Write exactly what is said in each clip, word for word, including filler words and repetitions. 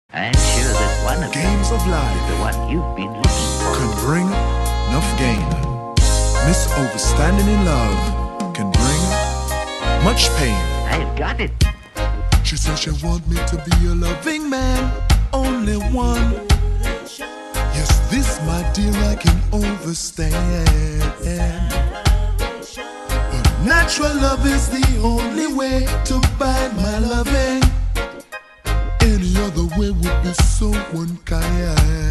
I'm sure that one of Games of life is the one you've been looking for. can bring enough gain. Misunderstanding in love can bring much pain. I've got it. She says she want me to be a loving man, only one. Yes, this, my dear, I can overstand. But natural love is the only way to buy my loving. Any other way would be so unkind.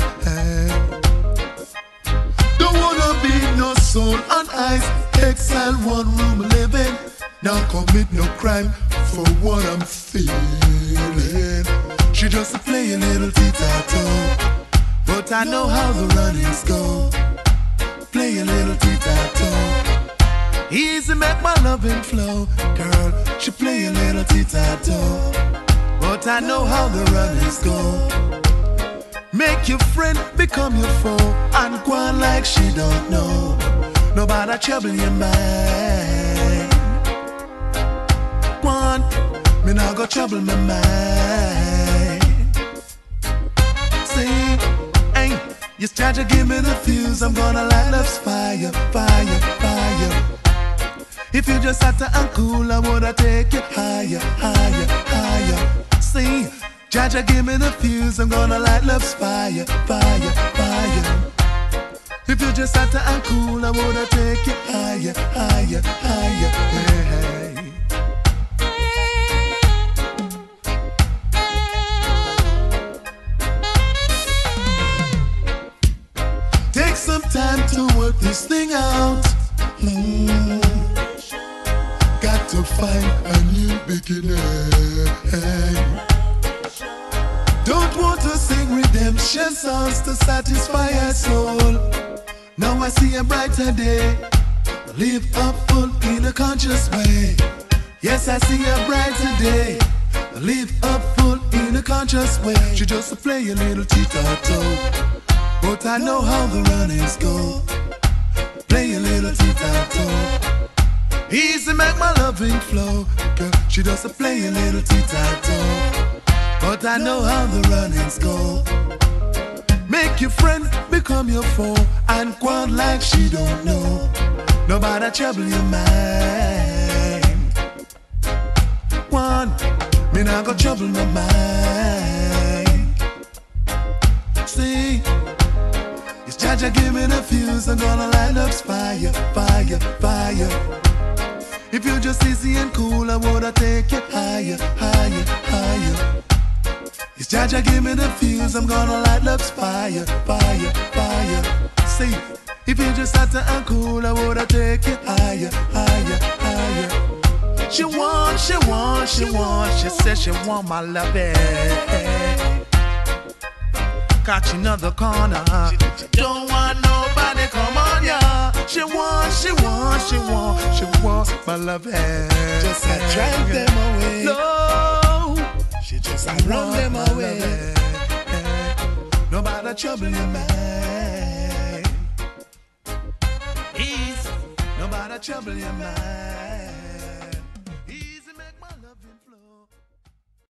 Don't wanna be no soul on ice, exile, one room living. Now commit no crime for what I'm feeling. She just play a little tic-tac-toe, but I know how the runnings go. Play a little tic-tac-toe, easy make my loving flow. Girl, she play a little tic-tac-toe, but I know how the runnings go. Make your friend become your foe, and go on like she don't know. Nobody trouble your mind. Go on, me now go trouble my mind. See, hey, you start to give me the fuse, I'm gonna light love's fire, fire, fire. If you just sat and cool, I woulda take you higher, higher, higher. See, Jaja, give me the fuse, I'm gonna light love's fire, fire, fire. If you just sat and cool, I woulda take you higher, higher, higher. Hey, hey. Take some time to work this thing out. Mm. Got to find a new beginning. Don't want to sing redemption songs to satisfy our soul. Now I see a brighter day. Live up full in a conscious way. Yes, I see a brighter day. Live up full in a conscious way. She just play a little tic-tac-toe, but I know how the runnings go. Play a little tic-tac-toe, easy make my loving flow. Girl, she does play a little tic-tac-toe, but I know how the runnings go. Make your friend become your foe, and go on like she don't know. Nobody trouble your mind. Go on, me now go trouble my mind. See, it's Jaja, give me the fuse, I'm gonna light up fire, fire, fire. If you're just easy and cool, I woulda take you higher, higher, higher. It's Jaja, give me the fuse, I'm gonna light love's fire, fire, fire. See, if you just sat and cool, I woulda take you higher, higher, higher. She want, she want, she want, she says she want my love. Catch another corner. She don't want nobody come on ya. She want, she want, she want, she want my love. Just I drive them away. No, She just I run them away. Nobody trouble your mind. Ease. Nobody trouble your mind.